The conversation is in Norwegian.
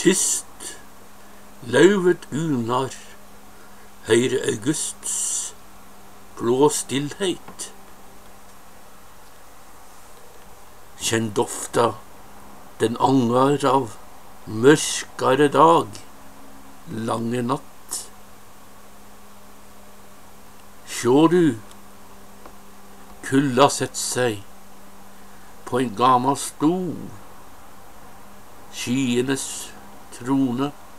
Tyst, lauvet gulnar, høyre augusts blå stillheit. Kjenn dofta den angar av mørkare dag, lange natt. Sjå du, kulda sett seg på en gamal stol, skyenes trone.